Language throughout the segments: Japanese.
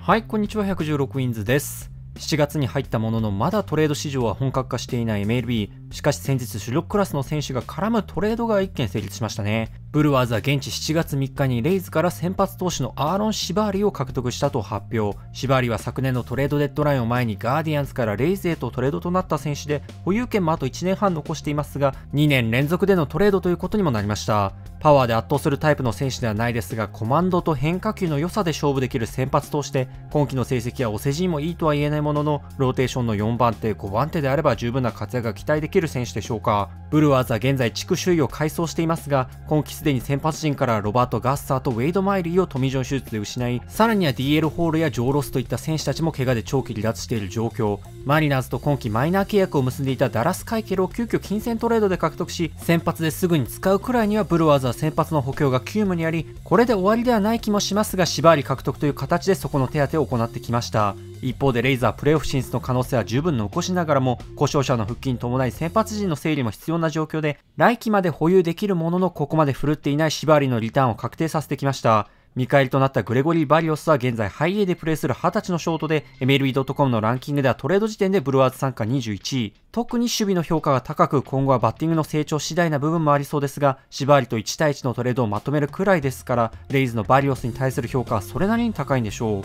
はい、こんにちは。116ウィンズです。7月に入ったもののまだトレード市場は本格化していない MLB。しかし先日主力クラスの選手が絡むトレードが1件成立しましたね。ブルワーズは現地7月3日にレイズから先発投手のアーロン・シバーリを獲得したと発表。シバーリは昨年のトレードデッドラインを前にガーディアンズからレイズへとトレードとなった選手で、保有権もあと1年半残していますが、2年連続でのトレードということにもなりました。パワーで圧倒するタイプの選手ではないですが、コマンドと変化球の良さで勝負できる先発投手で、今季の成績はお世辞にもいいとは言えないものの、ローテーションの4番手、5番手であれば十分な活躍が期待できる選手でしょうか。ブルワーズは現在地区首位を快走していますが、今季すでに先発陣からロバート・ガッサーとウェイド・マイリーをトミー・ジョン手術で失い、さらには DL ホールやジョー・ロスといった選手たちも怪我で長期離脱している状況。マリナーズと今季マイナー契約を結んでいたダラス・カイケルを急遽金銭トレードで獲得し、先発ですぐに使うくらいにはブルワーズは先発の補強が急務にあり、これで終わりではない気もしますが、シバーリ獲得という形でそこの手当てを行ってきました。一方でレイズはプレーオフ進出の可能性は十分残しながらも、故障者の復帰に伴い先発陣の整理も必要な状況で、来季まで保有できるもののここまで振るっていないシバーリのリターンを確定させてきました。見返りとなったグレゴリー・バリオスは現在ハイ A でプレーする20歳のショートで、 MLB.com のランキングではトレード時点でブルワーズ参加21位。特に守備の評価が高く、今後はバッティングの成長次第な部分もありそうですが、シバーリと1対1のトレードをまとめるくらいですから、レイズのバリオスに対する評価はそれなりに高いんでしょう。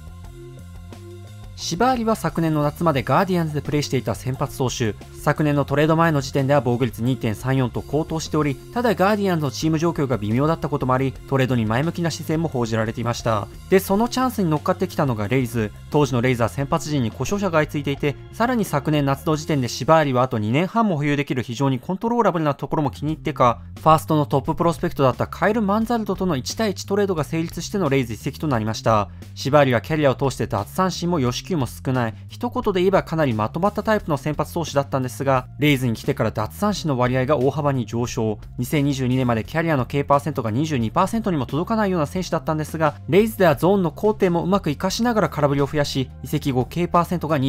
シバーリは昨年の夏までガーディアンズでプレーしていた先発投手。昨年のトレード前の時点では防御率 2.34 と高騰しており、ただガーディアンズのチーム状況が微妙だったこともあり、トレードに前向きな視線も報じられていました。で、そのチャンスに乗っかってきたのがレイズ。当時のレイズは先発陣に故障者が相次いでいて、さらに昨年夏の時点でシバーリはあと2年半も保有できる非常にコントローラブルなところも気に入ってか、ファーストのトッププロスペクトだったカイル・マンザルドとの1対1トレードが成立してのレイズ移籍となりました。シバーリはキャリアを通して奪三振も与四球も少ない、一言で言えばかなりまとまったタイプの先発投手だったんですが、レイズに来てから奪三振の割合が大幅に上昇。2022年までキャリアの K% が 22% にも届かないような選手だったんですが、レイズではゾーンの高低もうまく活かしながら空振りを増やし、移籍後 K% が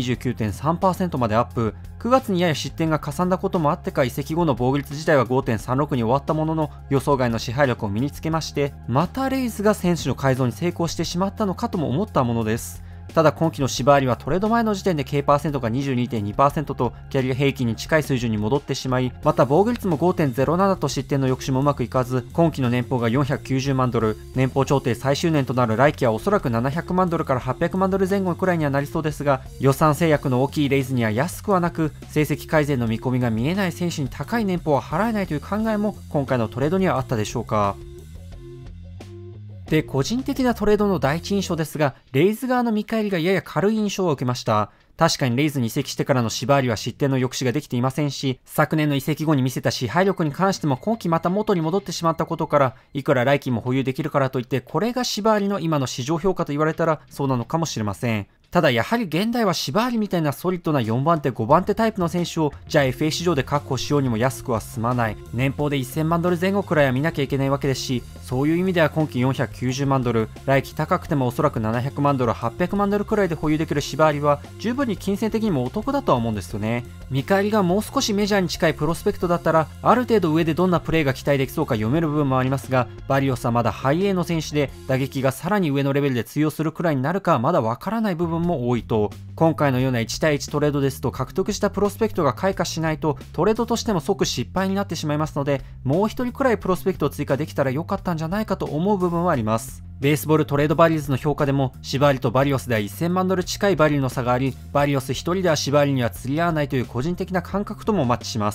29.3% までアップ。9月にやや失点がかさんだこともあってか、移籍後の防御率自体は 5.36 に終わったものの、予想外の支配力を身につけまして、またレイズが選手の改造に成功してしまったのかとも思ったものです。ただ今季のシバーリはトレード前の時点で K% が 22.2% とキャリア平均に近い水準に戻ってしまい、また防御率も 5.07 と失点の抑止もうまくいかず、今季の年俸が490万ドル、年俸調停最終年となる来季はおそらく700万ドルから800万ドル前後くらいにはなりそうですが、予算制約の大きいレイズには安くはなく、成績改善の見込みが見えない選手に高い年俸は払えないという考えも今回のトレードにはあったでしょうか。で、個人的なトレードの第一印象ですが、レイズ側の見返りがやや軽い印象を受けました。確かにレイズに移籍してからのシバーリは失点の抑止ができていませんし、昨年の移籍後に見せた支配力に関しても今季また元に戻ってしまったことから、いくら来季も保有できるからといって、これがシバーリの今の市場評価と言われたらそうなのかもしれません。ただやはり現代はシバーリみたいなソリッドな4番手5番手タイプの選手をじゃあ FA 市場で確保しようにも安くは済まない。年俸で1000万ドル前後くらいは見なきゃいけないわけですし、そういう意味では今季490万ドル、来季高くてもおそらく700万ドル800万ドルくらいで保有できるシバーリは十分に金銭的にもお得だとは思うんですよね。見返りがもう少しメジャーに近いプロスペクトだったら、ある程度上でどんなプレーが期待できそうか読める部分もありますが、バリオスはまだハイ A の選手で打撃がさらに上のレベルで通用するくらいになるかはまだわからない部分も多いと。今回のような1対1トレードですと、獲得したプロスペクトが開花しないとトレードとしても即失敗になってしまいますので、もう一人くらいプロスペクトを追加できたら良かったんじゃないかと思う部分はあります。ベースボールトレードバリーズの評価でも、シバーリとバリオスでは1000万ドル近いバリューの差があり、バリオス一人ではシバーリには釣り合わないという個人的な感覚ともマッチします。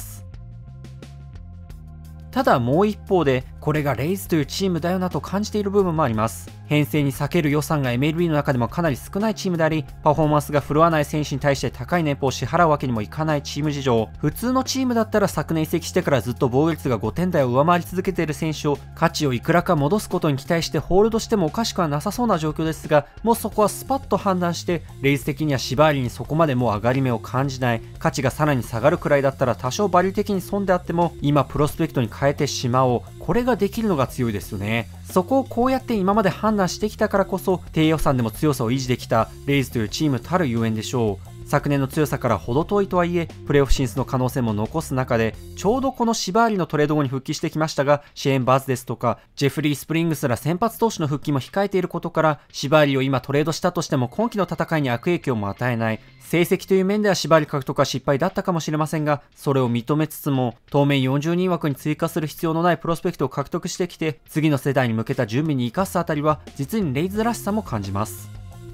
ただもう一方で、これがレイズというチームだよなと感じている部分もあります。編成に避ける予算が MLB の中でもかなり少ないチームであり、パフォーマンスが振るわない選手に対して高い年俸を支払うわけにもいかないチーム事情。普通のチームだったら昨年移籍してからずっと防御率が5点台を上回り続けている選手を価値をいくらか戻すことに期待してホールドしてもおかしくはなさそうな状況ですが、もうそこはスパッと判断して、レイズ的にはシバーリにそこまでもう上がり目を感じない、価値がさらに下がるくらいだったら多少バリュー的に損であっても今プロスペクトに変えてしまおう、これができるのが強いですよね。そこをこうやって今まで判断してきたからこそ低予算でも強さを維持できたレイズというチームたるゆえんでしょう。 昨年の強さから程遠いとはいえ、プレーオフ進出の可能性も残す中で、ちょうどこのシバーリのトレード後に復帰してきましたが、シェーン・バーズですとか、ジェフリー・スプリングスら先発投手の復帰も控えていることから、シバーリを今トレードしたとしても今季の戦いに悪影響も与えない、成績という面ではシバーリ獲得は失敗だったかもしれませんが、それを認めつつも、当面40人枠に追加する必要のないプロスペクトを獲得してきて、次の世代に向けた準備に生かすあたりは、実にレイズらしさも感じます。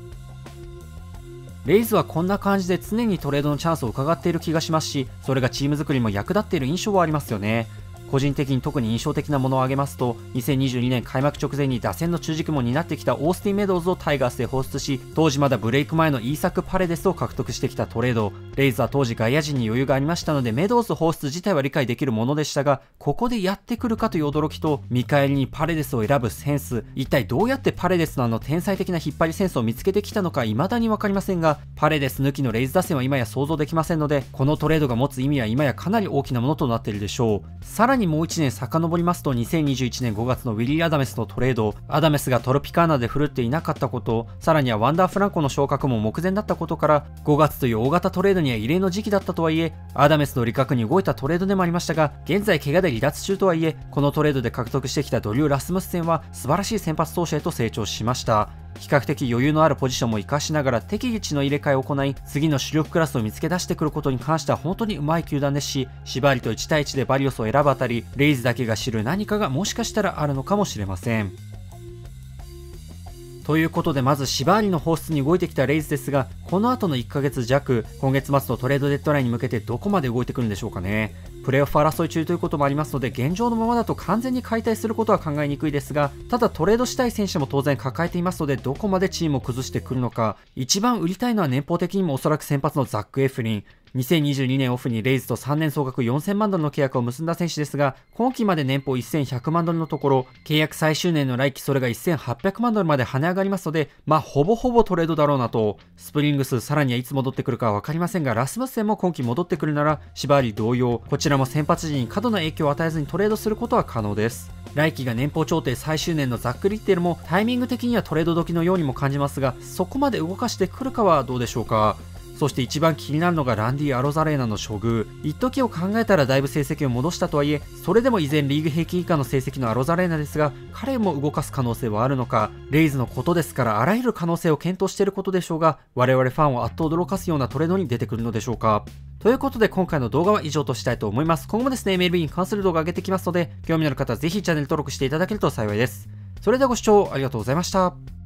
レイズはこんな感じで常にトレードのチャンスを伺っている気がしますし、それがチーム作りも役立っている印象はありますよね。個人的に特に印象的なものを挙げますと、2022年開幕直前に打線の中軸も担ってきたオースティン・メドウズをタイガースで放出し、当時まだブレイク前のイーサク・パレデスを獲得してきたトレード。レイズは当時外野陣に余裕がありましたので、メドウズ放出自体は理解できるものでしたが、ここでやってくるかという驚きと、見返りにパレデスを選ぶセンス、一体どうやってパレデスの天才的な引っ張りセンスを見つけてきたのか未だにわかりませんが、パレデス抜きのレイズ打線は今や想像できませんので、このトレードが持つ意味は今やかなり大きなものとなっているでしょう。さらにもう1年遡りますと、2021年5月のウィリー・アダメスのトレード、アダメスがトロピカーナで振るっていなかったこと、さらにはワンダー・フランコの昇格も目前だったことから、5月という大型トレードには異例の時期だったとはいえ、アダメスの利確に動いたトレードでもありましたが、現在怪我で離脱中とはいえ、このトレードで獲得してきたドリュー・ラスムスセンは素晴らしい先発投手へと成長しました。比較的余裕のあるポジションも活かしながら適宜の入れ替えを行い、次の主力クラスを見つけ出してくることに関しては本当にうまい球団ですし、シバーリと1対1でバリオスを選ぶあたり、レイズだけが知る何かがもしかしたらあるのかもしれません。ということで、まずシバーリの放出に動いてきたレイズですが、この後の1ヶ月弱、今月末のトレードデッドラインに向けてどこまで動いてくるんでしょうかね。プレーオフ争い中ということもありますので、現状のままだと完全に解体することは考えにくいですが、ただトレードしたい選手も当然抱えていますので、どこまでチームを崩してくるのか。一番売りたいのは年俸的にもおそらく先発のザック・エフリン。2022年オフにレイズと3年総額4000万ドルの契約を結んだ選手ですが、今季まで年俸1100万ドルのところ、契約最終年の来季それが1800万ドルまで跳ね上がりますので、ほぼほぼトレードだろうなと。スプリングスさらにはいつ戻ってくるかはわかりませんが、ラスムッセンも今季戻ってくるなら、シバーリ同様、こちらも先発陣に過度な影響を与えずにトレードすることは可能です。来季が年俸調停最終年のザック・リッテルもタイミング的にはトレード時のようにも感じますが、そこまで動かしてくるかはどうでしょうか。そして一番気になるのがランディ・アロザレーナの処遇。一時を考えたらだいぶ成績を戻したとはいえ、それでも依然リーグ平均以下の成績のアロザレーナですが、彼も動かす可能性はあるのか。レイズのことですからあらゆる可能性を検討していることでしょうが、我々ファンをあっと驚かすようなトレードに出てくるのでしょうか。ということで今回の動画は以上としたいと思います。今後もですね、MLB に関する動画を上げてきますので、興味のある方はぜひチャンネル登録していただけると幸いです。それではご視聴ありがとうございました。